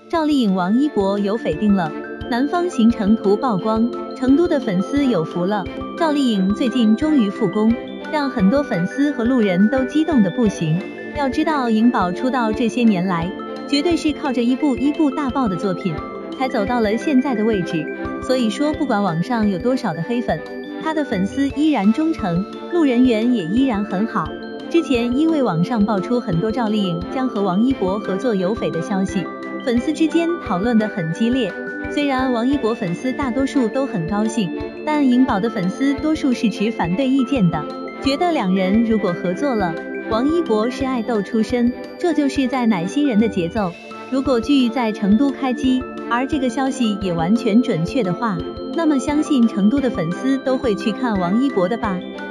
赵丽颖王一博有绯定了，南方行程图曝光，成都的粉丝有福了。赵丽颖最近终于复工，让很多粉丝和路人都激动的不行。要知道颖宝出道这些年来，绝对是靠着一部大爆的作品，才走到了现在的位置。所以说不管网上有多少的黑粉，他的粉丝依然忠诚，路人缘也依然很好。之前因为网上爆出很多赵丽颖将和王一博合作有绯的消息，粉丝之间讨论得很激烈。虽然王一博粉丝大多数都很高兴，但颖宝的粉丝多数是持反对意见的，觉得两人如果合作了，王一博是爱豆出身，这就是在奶新人的节奏。如果剧在成都开机，而这个消息也完全准确的话，那么相信成都的粉丝都会去看王一博的吧。